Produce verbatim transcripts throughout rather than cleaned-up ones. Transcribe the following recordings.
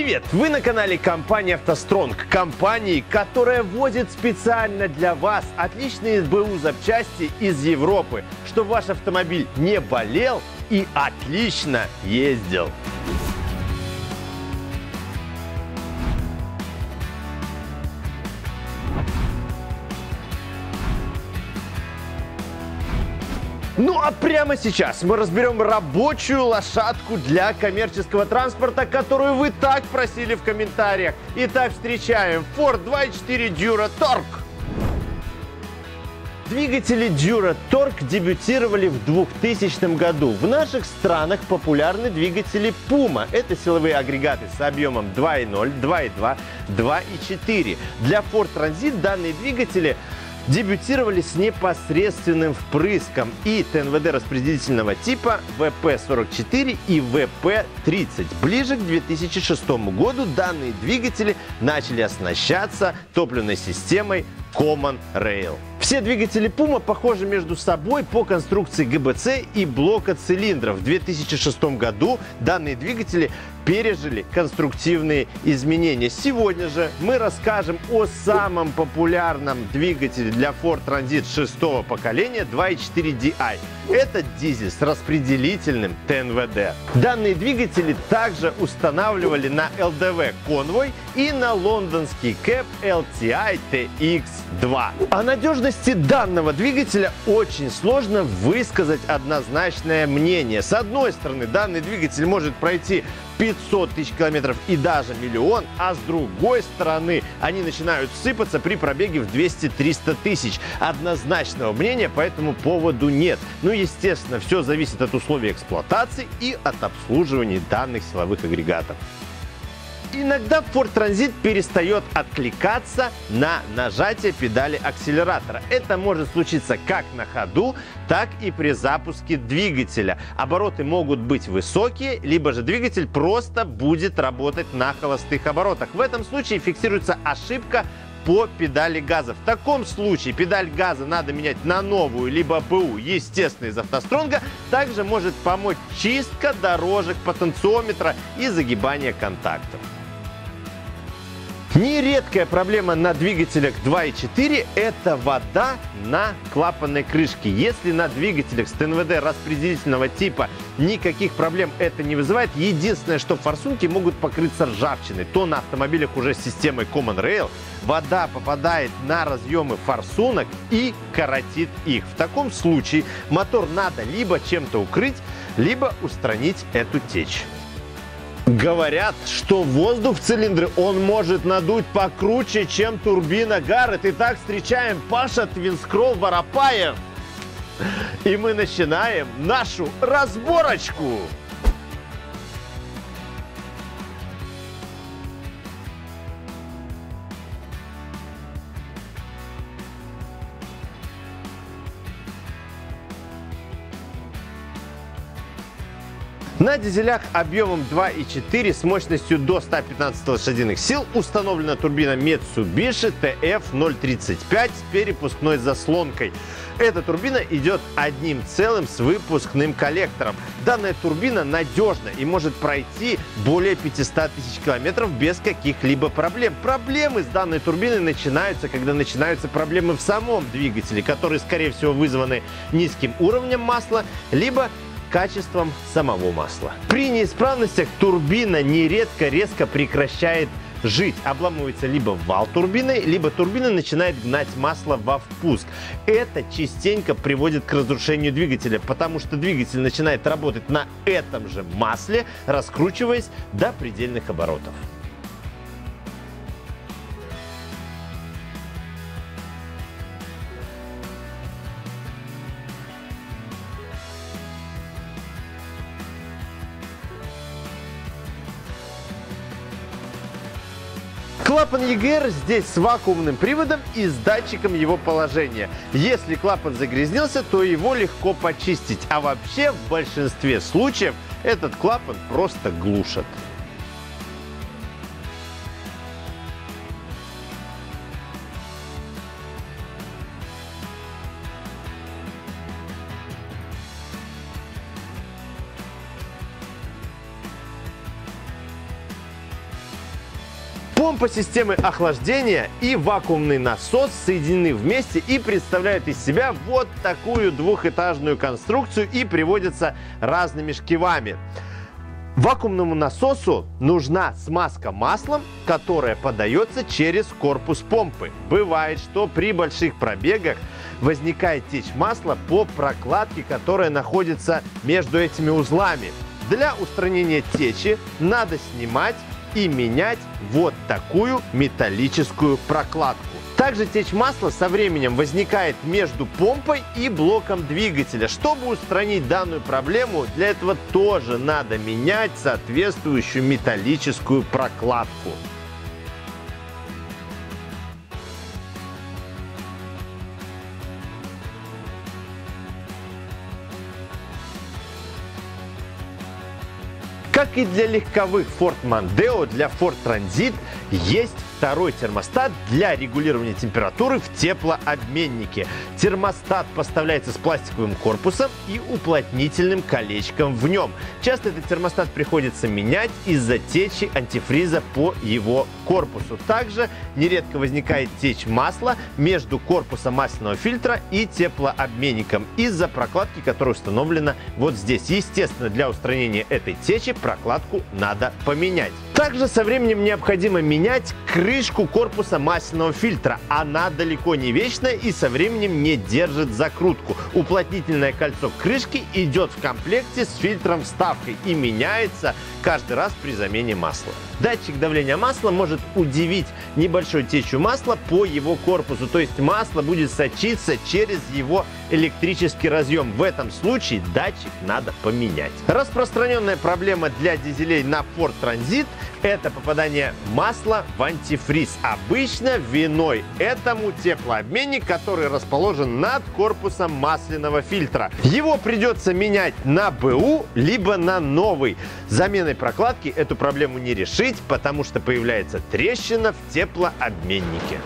Привет! Вы на канале компании «АвтоСтронг», компании, которая возит специально для вас отличные СБУ запчасти из Европы, чтобы ваш автомобиль не болел и отлично ездил. Ну а прямо сейчас мы разберем рабочую лошадку для коммерческого транспорта, которую вы так просили в комментариях. Итак, встречаем Ford два и четыре DuraTorque. Двигатели DuraTorque дебютировали в двухтысячном году. В наших странах популярны двигатели Puma. Это силовые агрегаты с объемом два и ноль, два и два, два и четыре. Для Ford Transit данные двигатели дебютировали с непосредственным впрыском и ТНВД распределительного типа вэ пэ сорок четыре и вэ пэ тридцать. Ближе к две тысячи шестому году данные двигатели начали оснащаться топливной системой Common Rail. Все двигатели Puma похожи между собой по конструкции гэ бэ цэ и блока цилиндров. В две тысячи шестом году данные двигатели пережили конструктивные изменения. Сегодня же мы расскажем о самом популярном двигателе для Ford Transit шестого поколения два и четыре ди ай. Это дизель с распределительным ТНВД. Данные двигатели также устанавливали на эл дэ вэ Convoy и на лондонский кэб эл ти ай ти икс два. О надежности данного двигателя очень сложно высказать однозначное мнение. С одной стороны, данный двигатель может пройти пятьсот тысяч километров и даже миллион, а с другой стороны они начинают сыпаться при пробеге в двести-триста тысяч. Однозначного мнения по этому поводу нет. Ну, естественно, все зависит от условий эксплуатации и от обслуживания данных силовых агрегатов. Иногда Ford Transit перестает откликаться на нажатие педали акселератора. Это может случиться как на ходу, так и при запуске двигателя. Обороты могут быть высокие, либо же двигатель просто будет работать на холостых оборотах. В этом случае фиксируется ошибка по педали газа. В таком случае педаль газа надо менять на новую, либо БУ, естественно, из «АвтоСтронга». Также может помочь чистка дорожек потенциометра и загибание контактов. Нередкая проблема на двигателях два и четыре – это вода на клапанной крышке. Если на двигателях с ТНВД распределительного типа никаких проблем это не вызывает, единственное, что форсунки могут покрыться ржавчиной, то на автомобилях уже с системой Common Rail вода попадает на разъемы форсунок и коротит их. В таком случае мотор надо либо чем-то укрыть, либо устранить эту течь. Говорят, что воздух в цилиндре он может надуть покруче, чем турбина Гаррет. Итак, встречаем Паша Твинскролл Воропаев. И мы начинаем нашу разборочку. На дизелях объемом два и четыре с мощностью до ста пятнадцати лошадиных сил установлена турбина Mitsubishi тэ эф ноль тридцать пять с перепускной заслонкой. Эта турбина идет одним целым с выпускным коллектором. Данная турбина надежна и может пройти более пятисот тысяч километров без каких-либо проблем. Проблемы с данной турбиной начинаются, когда начинаются проблемы в самом двигателе, которые, скорее всего, вызваны низким уровнем масла, либо качеством самого масла. При неисправностях турбина нередко резко прекращает жить. Обламывается либо вал турбины, либо турбина начинает гнать масло во впуск. Это частенько приводит к разрушению двигателя, потому что двигатель начинает работать на этом же масле, раскручиваясь до предельных оборотов. Клапан и гэ эр здесь с вакуумным приводом и с датчиком его положения. Если клапан загрязнился, то его легко почистить. А вообще в большинстве случаев этот клапан просто глушат. Помпа системы охлаждения и вакуумный насос соединены вместе и представляют из себя вот такую двухэтажную конструкцию и приводятся разными шкивами. Вакуумному насосу нужна смазка маслом, которая подается через корпус помпы. Бывает, что при больших пробегах возникает течь масла по прокладке, которая находится между этими узлами. Для устранения течи надо снимать и менять вот такую металлическую прокладку. Также течь масла со временем возникает между помпой и блоком двигателя. Чтобы устранить данную проблему, для этого тоже надо менять соответствующую металлическую прокладку. Как и для легковых Ford Mondeo, для Ford Transit есть второй термостат для регулирования температуры в теплообменнике. Термостат поставляется с пластиковым корпусом и уплотнительным колечком в нем. Часто этот термостат приходится менять из-за течи антифриза по его корпусу. Также нередко возникает течь масла между корпусом масляного фильтра и теплообменником из-за прокладки, которая установлена вот здесь. Естественно, для устранения этой течи прокладку надо поменять. Также со временем необходимо менять крышку корпуса масляного фильтра. Она далеко не вечная и со временем не держит закрутку. Уплотнительное кольцо крышки идет в комплекте с фильтром вставкой и меняется каждый раз при замене масла. Датчик давления масла может удивить небольшой течью масла по его корпусу, то есть масло будет сочиться через его электрический разъем. В этом случае датчик надо поменять. Распространенная проблема для дизелей на Ford Transit – это попадание масла в антифриз. Обычно виной этому теплообменник, который расположен над корпусом масляного фильтра. Его придется менять на БУ, либо на новый. Заменой прокладки эту проблему не решить, потому что появляется трещина в теплообменнике.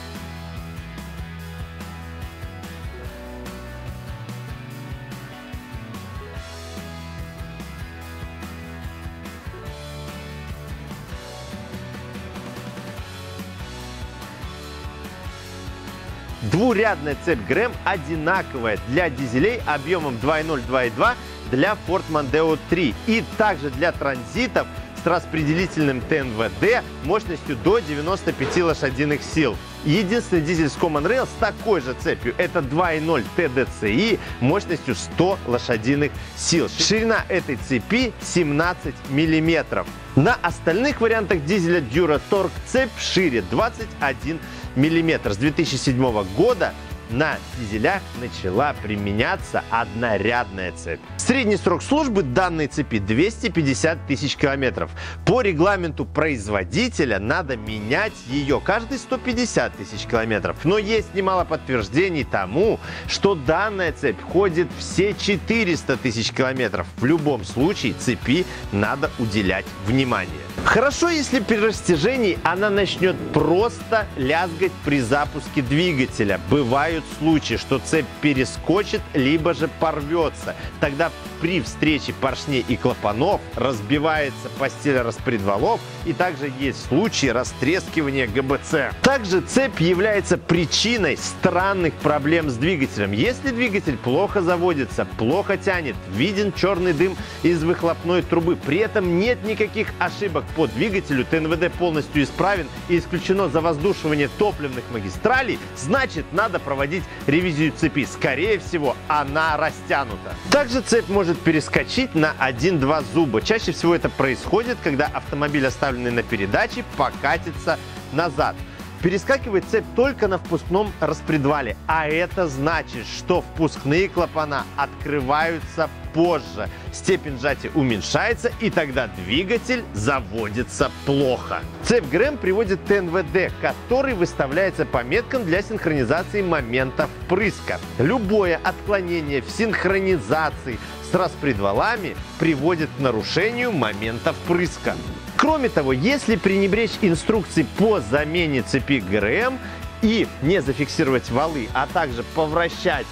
Двурядная цепь ГРЭМ одинаковая для дизелей объемом два и ноль — два и два для Ford Mondeo три и также для транзитов с распределительным ТНВД мощностью до девяноста пяти лошадиных сил. Единственный дизель с Common Rail с такой же цепью – это два и ноль тэ дэ цэ и мощностью сто лошадиных сил. Ширина этой цепи семнадцать миллиметров. На остальных вариантах дизеля DuraTorq цепь шире двадцать один миллиметр. С две тысячи седьмого года на дизелях начала применяться однорядная цепь. Средний срок службы данной цепи двести пятьдесят тысяч километров. По регламенту производителя надо менять ее каждые сто пятьдесят тысяч километров. Но есть немало подтверждений тому, что данная цепь ходит все четыреста тысяч километров. В любом случае цепи надо уделять внимание. Хорошо, если при растяжении она начнет просто лязгать при запуске двигателя. Бывают случаи, что цепь перескочит, либо же порвется. Тогда при встрече поршней и клапанов разбивается постель распредвалов, и также есть случаи растрескивания гэ бэ цэ. Также цепь является причиной странных проблем с двигателем. Если двигатель плохо заводится, плохо тянет, виден черный дым из выхлопной трубы, при этом нет никаких ошибок по двигателю, ТНВД полностью исправен и исключено завоздушивание топливных магистралей, значит, надо проводить ревизию цепи. Скорее всего, она растянута. Также цепь может перескочить на один-два зуба. Чаще всего это происходит, когда автомобиль, оставленный на передаче, покатится назад. Перескакивает цепь только на впускном распредвале, а это значит, что впускные клапана открываются позже. Степень сжатия уменьшается, и тогда двигатель заводится плохо. Цепь ГРЭМ приводит ТНВД, который выставляется по меткам для синхронизации момента впрыска. Любое отклонение в синхронизации с распредвалами приводит к нарушению момента впрыска. Кроме того, если пренебречь инструкцией по замене цепи ГРЭМ и не зафиксировать валы, а также повращать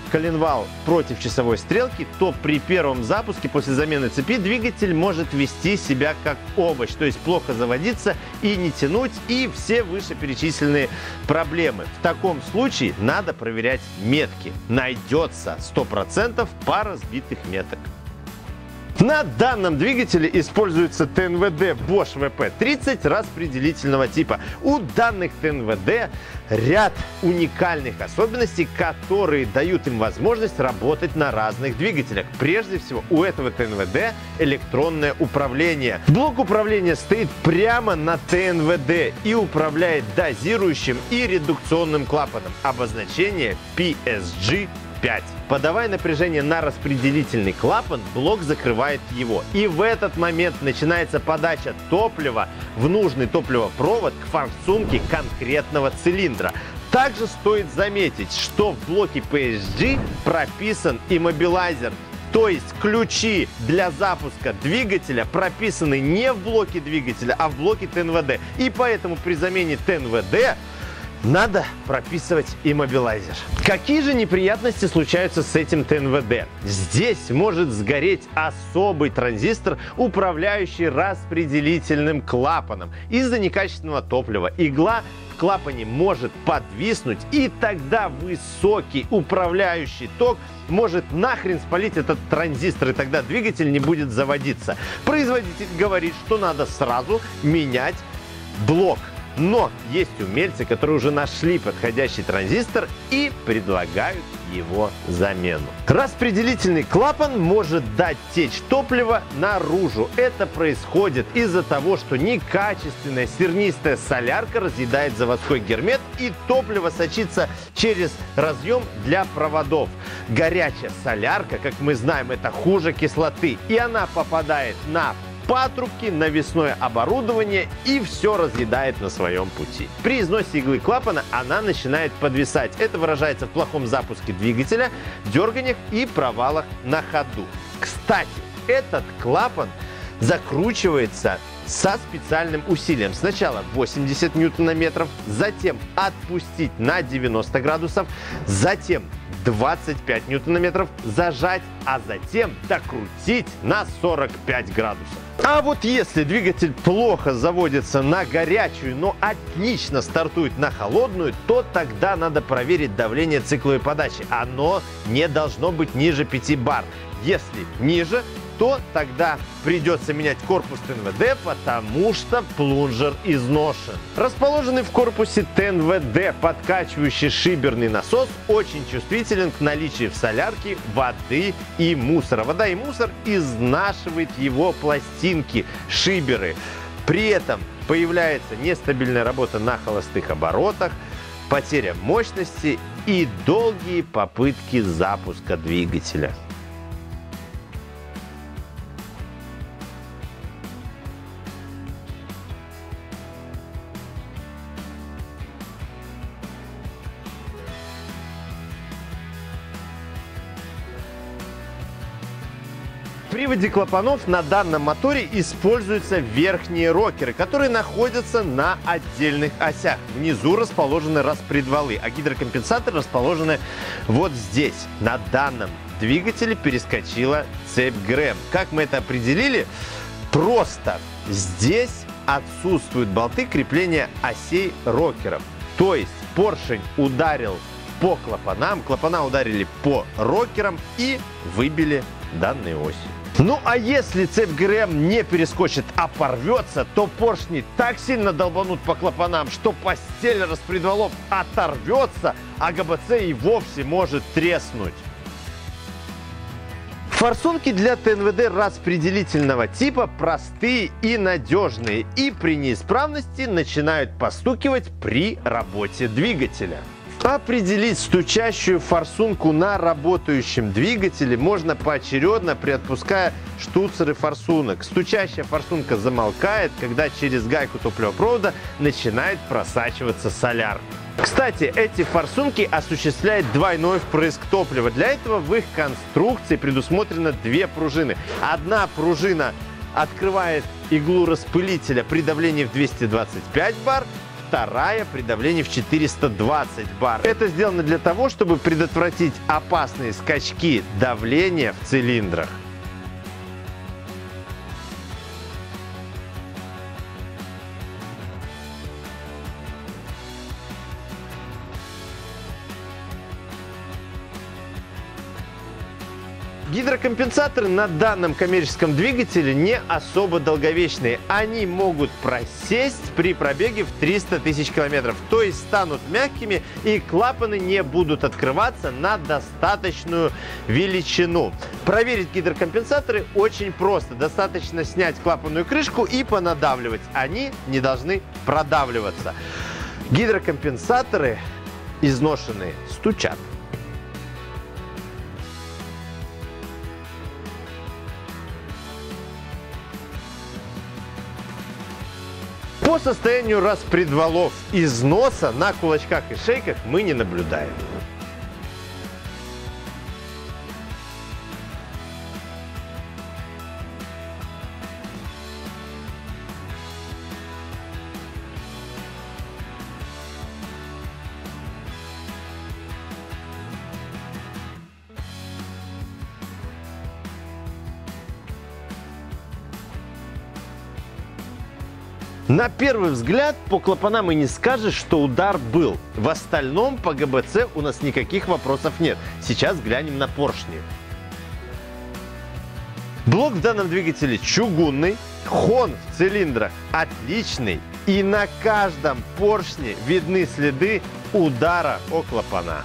коленвал против часовой стрелки, то при первом запуске после замены цепи двигатель может вести себя как овощ, то есть плохо заводиться и не тянуть, и все вышеперечисленные проблемы. В таком случае надо проверять метки. Найдется сто процентов пара сбитых меток. На данном двигателе используется ТНВД Bosch вэ пэ тридцать распределительного типа. У данных ТНВД ряд уникальных особенностей, которые дают им возможность работать на разных двигателях. Прежде всего, у этого ТНВД электронное управление. Блок управления стоит прямо на ТНВД и управляет дозирующим и редукционным клапаном. Обозначение пи эс джи пять. Подавая напряжение на распределительный клапан, блок закрывает его. И в этот момент начинается подача топлива в нужный топливопровод к форсунке конкретного цилиндра. Также стоит заметить, что в блоке пи эс джи прописан иммобилайзер. То есть ключи для запуска двигателя прописаны не в блоке двигателя, а в блоке ТНВД. И поэтому при замене ТНВД надо прописывать иммобилайзер. Какие же неприятности случаются с этим ТНВД? Здесь может сгореть особый транзистор, управляющий распределительным клапаном. Из-за некачественного топлива игла в клапане может подвиснуть, и тогда высокий управляющий ток может нахрен спалить этот транзистор, и тогда двигатель не будет заводиться. Производитель говорит, что надо сразу менять блок. Но есть умельцы, которые уже нашли подходящий транзистор и предлагают его замену. Распределительный клапан может дать течь топлива наружу. Это происходит из-за того, что некачественная сернистая солярка разъедает заводской гермет, и топливо сочится через разъем для проводов. Горячая солярка, как мы знаем, это хуже кислоты, и она попадает на патрубки, навесное оборудование и все разъедает на своем пути. При износе иглы клапана она начинает подвисать. Это выражается в плохом запуске двигателя, дерганиях и провалах на ходу. Кстати, этот клапан закручивается со специальным усилием. Сначала восемьдесят ньютонометров, затем отпустить на девяносто градусов, затем двадцать пять ньютонометров зажать, а затем докрутить на сорок пять градусов. А вот если двигатель плохо заводится на горячую, но отлично стартует на холодную, то тогда надо проверить давление цикловой подачи. Оно не должно быть ниже пяти бар. Если ниже, то тогда придется менять корпус ТНВД, потому что плунжер изношен. Расположенный в корпусе ТНВД подкачивающий шиберный насос очень чувствителен к наличию в солярке воды и мусора. Вода и мусор изнашивает его пластинки, шиберы. При этом появляется нестабильная работа на холостых оборотах, потеря мощности и долгие попытки запуска двигателя. В приводе клапанов на данном моторе используются верхние рокеры, которые находятся на отдельных осях. Внизу расположены распредвалы, а гидрокомпенсаторы расположены вот здесь. На данном двигателе перескочила цепь ГРЭМ. Как мы это определили? Просто здесь отсутствуют болты крепления осей рокеров. То есть поршень ударил по клапанам, клапана ударили по рокерам и выбили данные оси. Ну а если цепь ГРЭМ не перескочит, а порвется, то поршни так сильно долбанут по клапанам, что постель распредвалов оторвется, а ГБЦ и вовсе может треснуть. Форсунки для ТНВД распределительного типа простые и надежные, и при неисправности начинают постукивать при работе двигателя. Определить стучащую форсунку на работающем двигателе можно поочередно, приотпуская штуцеры форсунок. Стучащая форсунка замолкает, когда через гайку топливопровода начинает просачиваться солярка. Кстати, эти форсунки осуществляют двойной впрыск топлива. Для этого в их конструкции предусмотрено две пружины. Одна пружина открывает иглу распылителя при давлении в двести двадцать пять бар, вторая при давлении в четыреста двадцать бар. Это сделано для того, чтобы предотвратить опасные скачки давления в цилиндрах. Гидрокомпенсаторы на данном коммерческом двигателе не особо долговечные. Они могут просесть при пробеге в триста тысяч километров, то есть станут мягкими и клапаны не будут открываться на достаточную величину. Проверить гидрокомпенсаторы очень просто. Достаточно снять клапанную крышку и понадавливать. Они не должны продавливаться. Гидрокомпенсаторы изношенные стучат. По состоянию распредвалов износа на кулачках и шейках мы не наблюдаем. На первый взгляд по клапанам и не скажешь, что удар был. В остальном по ГБЦ у нас никаких вопросов нет. Сейчас глянем на поршни. Блок в данном двигателе чугунный, хон в цилиндрах отличный, и на каждом поршне видны следы удара о клапана.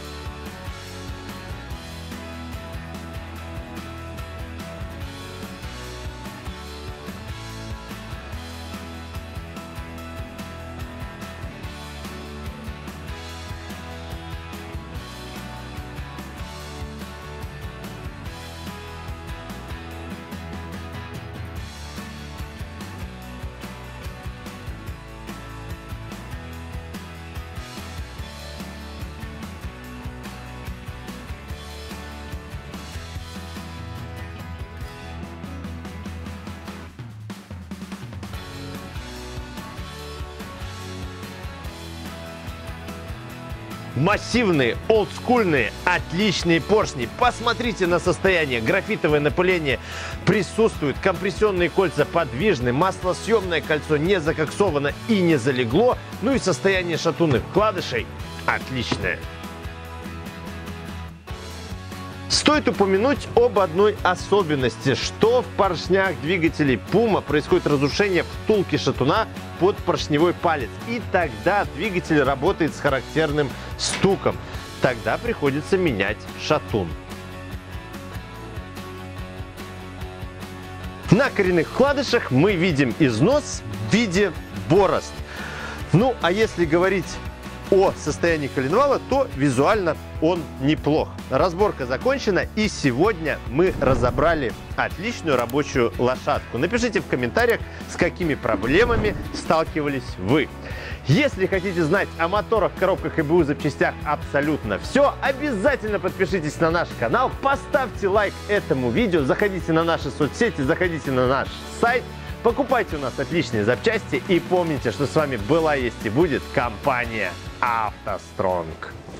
Массивные, олдскульные, отличные поршни. Посмотрите на состояние. Графитовое напыление присутствует, компрессионные кольца подвижны, маслосъемное кольцо не закоксовано и не залегло. Ну и состояние шатунных вкладышей отличное. Стоит упомянуть об одной особенности, что в поршнях двигателей Puma происходит разрушение втулки шатуна под поршневой палец. И тогда двигатель работает с характерным стуком. Тогда приходится менять шатун. На коренных вкладышах мы видим износ в виде борозд. Ну, а если говорить о состоянии коленвала, то визуально он неплох. Разборка закончена, и сегодня мы разобрали отличную рабочую лошадку. Напишите в комментариях, с какими проблемами сталкивались вы. Если хотите знать о моторах, коробках и БУ запчастях абсолютно все, обязательно подпишитесь на наш канал, поставьте лайк этому видео, заходите на наши соцсети, заходите на наш сайт. Покупайте у нас отличные запчасти и помните, что с вами была, есть и будет компания АвтоСтронг.